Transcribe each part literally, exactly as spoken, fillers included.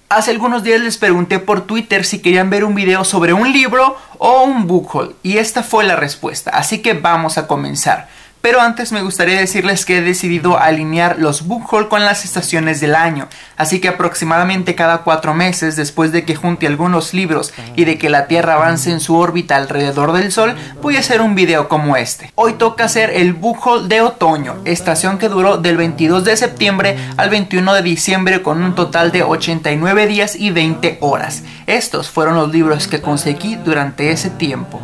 Hace algunos días les pregunté por Twitter si querían ver un video sobre un libro o un book haul y esta fue la respuesta, así que vamos a comenzar. Pero antes me gustaría decirles que he decidido alinear los book haul con las estaciones del año, así que aproximadamente cada cuatro meses después de que junte algunos libros y de que la Tierra avance en su órbita alrededor del Sol, voy a hacer un video como este. Hoy toca hacer el book haul de otoño, estación que duró del veintidós de septiembre al veintiuno de diciembre con un total de ochenta y nueve días y veinte horas. Estos fueron los libros que conseguí durante ese tiempo.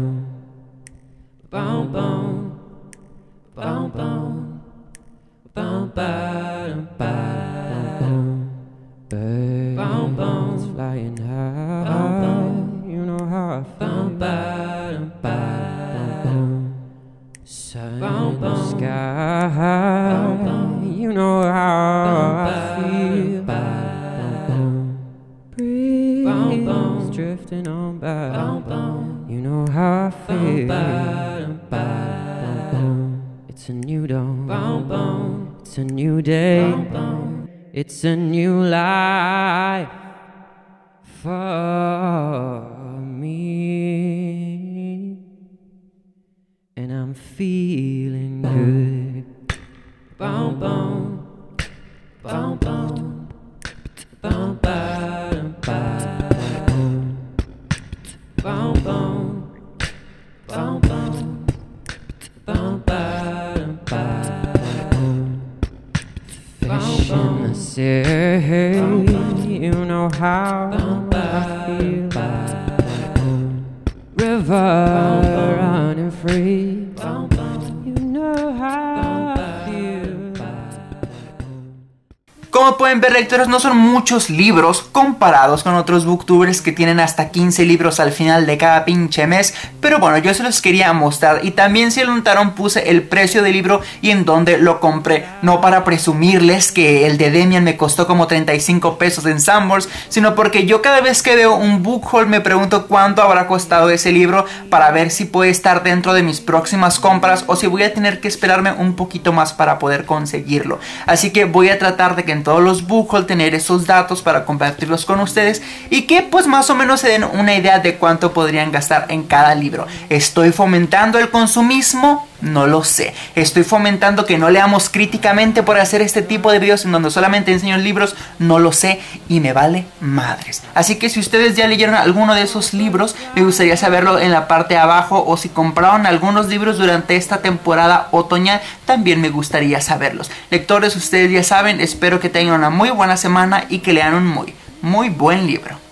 Bum, bum, bum, bum, bum, bum, bum, flying high, bum, bum, you know how I feel, bum, bum, sun in the sky, bum, bum, you know how I feel, bum, breeze bum, bum, drifting on by, bum, bum, you know how I feel, bum, bum, it's a new dawn, boom, boom. It's a new day, boom, boom. It's a new life for me, and I'm feeling good. Boom, boom, boom, boom, boom, boom, boom, boom, boom, boom, boom, boom. Fish in the sea, you know how I feel. River running free, you know how I feel. Como pueden ver, lectores, no son muchos libros comparados con otros booktubers que tienen hasta quince libros al final de cada pinche mes, pero bueno, yo se los quería mostrar y también si lo notaron puse el precio del libro y en dónde lo compré, no para presumirles que el de Demian me costó como treinta y cinco pesos en Sanborns, sino porque yo cada vez que veo un book haul me pregunto cuánto habrá costado ese libro para ver si puede estar dentro de mis próximas compras o si voy a tener que esperarme un poquito más para poder conseguirlo, así que voy a tratar de que en todos los book haul tener esos datos para compartirlos con ustedes y que pues más o menos se den una idea de cuánto podrían gastar en cada libro. ¿Estoy fomentando el consumismo? No lo sé. ¿Estoy fomentando que no leamos críticamente por hacer este tipo de videos en donde solamente enseño libros? No lo sé y me vale madres. Así que si ustedes ya leyeron alguno de esos libros, me gustaría saberlo en la parte de abajo, o si compraron algunos libros durante esta temporada otoñal, también me gustaría saberlos. Lectores, ustedes ya saben, espero que tengan una muy buena semana y que lean un muy, muy buen libro.